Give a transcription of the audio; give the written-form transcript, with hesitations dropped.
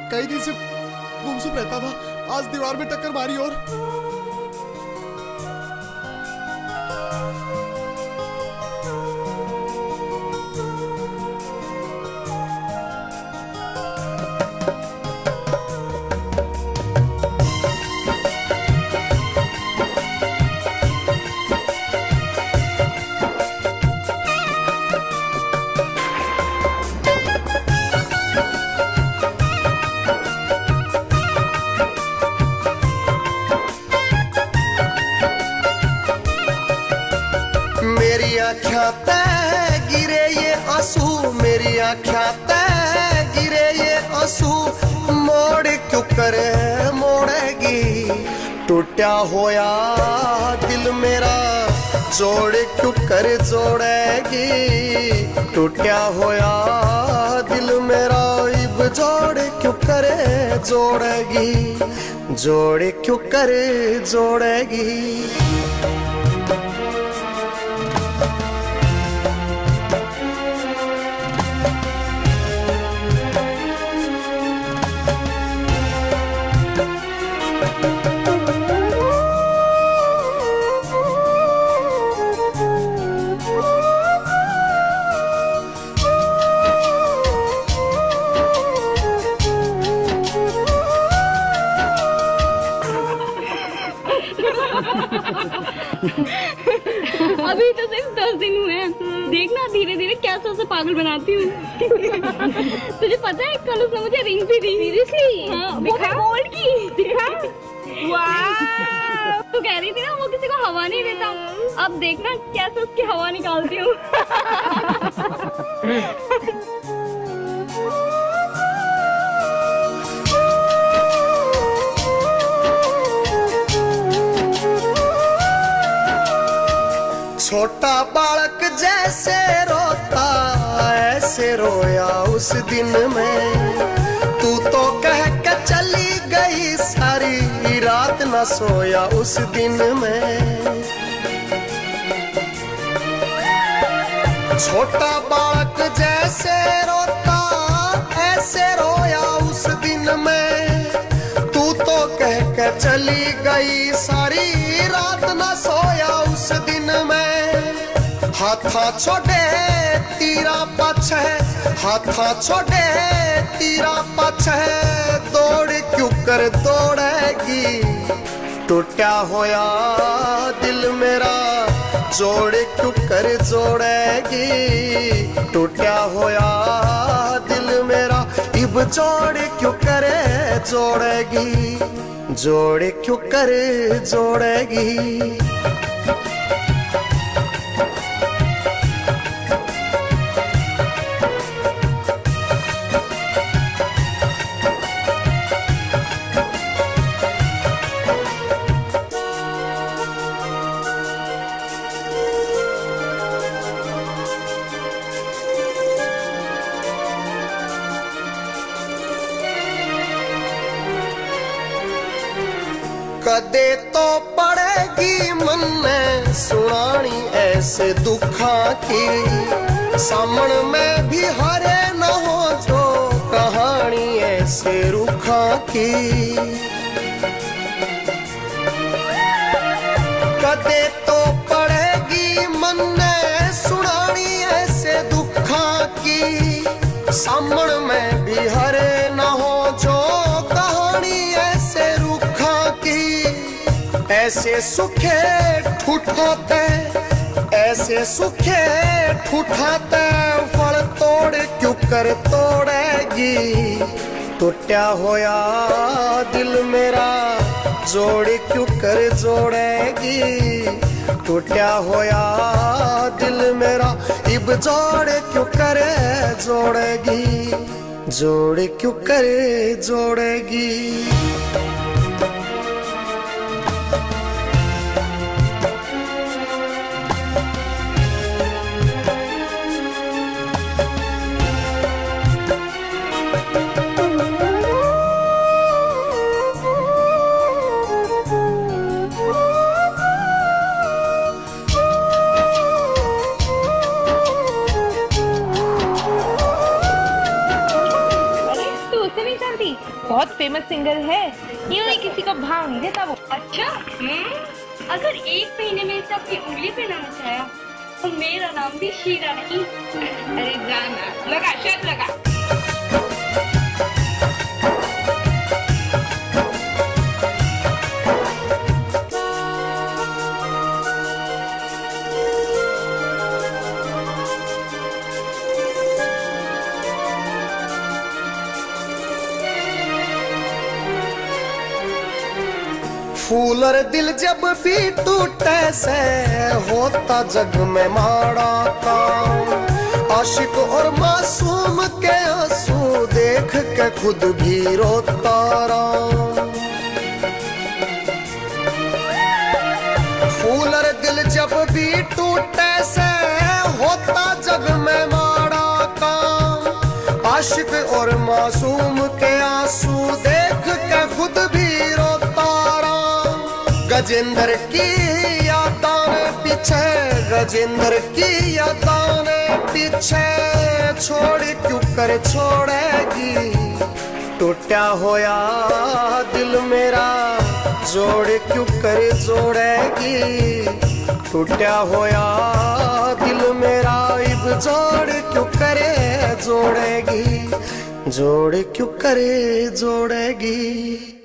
कई दिन से गुमसुम रहता था, आज दीवार में टक्कर मारी और आँखों तै गिरे ये आंसू, मेरी आँखों तै गिरे ये आंसू, मोड़ क्यों करे मोड़ेगी टूटा होया दिल मेरा, जोड़ क्यों कर जोड़ेगी टूटा होया दिल मेरा, इब जोड़ क्यों करे जोड़ेगी, जोड़ क्यों कर जोड़ेगी। अभी तो सिर्फ 10 दिन हुए हैं, देखना धीरे धीरे कैसे उसे पागल बनाती हूँ। तुझे पता है कल उसने मुझे रिंग भी दी। सीरियसली? हाँ, वो गोल्ड की। दिखा? वाह! तू कह रही थी ना वो किसी को हवा नहीं देता, अब देखना कैसे उसकी हवा निकालती हूँ। छोटा बालक जैसे रोता ऐसे रोया उस दिन में, तू तो कह के चली गई सारी रात न सोया उस दिन में। छोटा बालक जैसे रोता ऐसे रोया उस दिन में, तू तो कह के चली गई सारी रात न सोया उस दिन में। हाथा छोड़े तीरा पाछे, हाथा छोड़े तीरा पाछे, दौड़ क्यों कर दौड़ेगी टूटा होया दिल मेरा, जोड़ क्यों कर जोड़ेगी टूटा होया दिल मेरा, इब जोड़ क्यों करे जोड़ेगी, जोड़ क्यों कर जोड़ेगी। कदे तो पड़ेगी मन ने सुनानी ऐसे दुखा की, सामन में भी हरे न हो जो कहानी ऐसे रुखा की। कदे तो पड़ेगी मन ने सुनानी ऐसे दुखा की, सामन में भी हरे न हो जो कहानी ऐसे रुखा की। ऐसे सुखे ठूठाते ऐसे सुखे ठूठाते, फल तोड़ क्यों कर तोड़ेगी टूटा होया दिल मेरा, जोड़ क्यों कर जोड़ेगी टूटा होया दिल मेरा, इब जोड़ क्यों करे जोड़ेगी, जोड़ क्यों करे जोड़ेगी। नहीं जानती? बहुत फेमस सिंगर है, यूं ही किसी को भाव नहीं देता वो। अच्छा अगर 1 महीने में इसे अपनी उंगली पे ना नचाया तो मेरा नाम भी शीरा नहीं। अरे जाना, लगा शर्त लगा। फूलर दिल जब भी टूटे से होता जग में माड़ा काम। आशिक और मासूम के आंसू देख के खुद भी रोता रहा। फूलर दिल जब भी टूटे से होता जग में माड़ा काम। आशिक और मासूम के आंसू देख के खुद भी रोता रहा। गजेंद्र की यादां पीछे, गजेंद्र की यादां पीछे छोड़ क्यों कर छोड़ेगी। टूटा होया दिल मेरा जोड़ क्यों कर जोड़ेगी। टूटा होया दिल मेरा इब जोड़ क्यों करे जोड़ेगी। जोड़ क्यों करे जोड़ेगी।